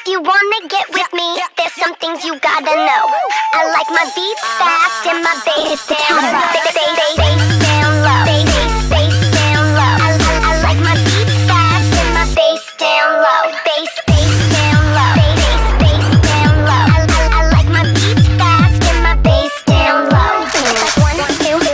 If you wanna get with me, there's some things you gotta know. I like my beats fast and my bass down low.